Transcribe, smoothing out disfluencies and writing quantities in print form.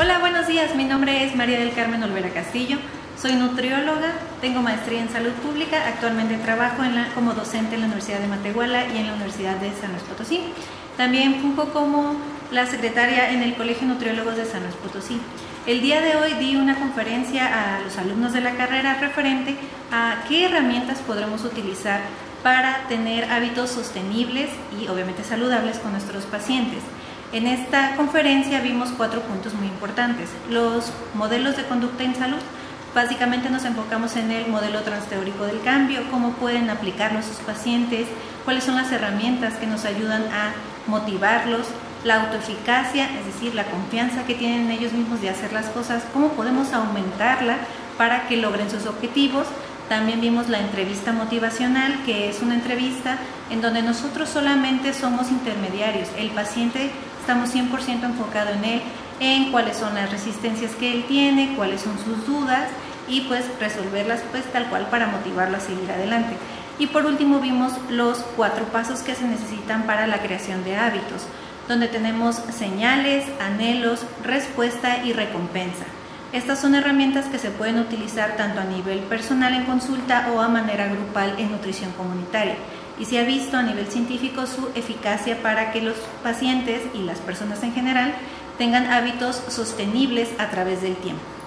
Hola, buenos días. Mi nombre es María del Carmen Olvera Castillo. Soy nutrióloga, tengo maestría en salud pública. Actualmente trabajo como docente en la Universidad de Matehuala y en la Universidad de San Luis Potosí. También funjo como la secretaria en el Colegio de Nutriólogos de San Luis Potosí. El día de hoy di una conferencia a los alumnos de la carrera referente a qué herramientas podremos utilizar para tener hábitos sostenibles y obviamente saludables con nuestros pacientes. En esta conferencia vimos 4 puntos muy importantes. Los modelos de conducta en salud. Básicamente nos enfocamos en el modelo transteórico del cambio, cómo pueden aplicarlo a sus pacientes, cuáles son las herramientas que nos ayudan a motivarlos, la autoeficacia, es decir, la confianza que tienen en ellos mismos de hacer las cosas, cómo podemos aumentarla para que logren sus objetivos. También vimos la entrevista motivacional, que es una entrevista en donde nosotros solamente somos intermediarios. El paciente estamos 100% enfocado en él, en cuáles son las resistencias que él tiene, cuáles son sus dudas y pues resolverlas pues tal cual para motivarlo a seguir adelante. Y por último vimos los 4 pasos que se necesitan para la creación de hábitos, donde tenemos señales, anhelos, respuesta y recompensa. Estas son herramientas que se pueden utilizar tanto a nivel personal en consulta o a manera grupal en nutrición comunitaria. Y se ha visto a nivel científico su eficacia para que los pacientes y las personas en general tengan hábitos sostenibles a través del tiempo.